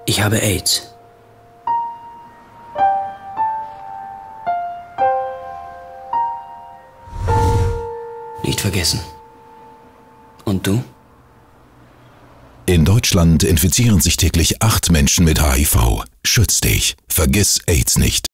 Ich habe AIDS. Nicht vergessen. Und du? In Deutschland infizieren sich täglich 8 Menschen mit HIV. Schütz dich. Vergiss AIDS nicht.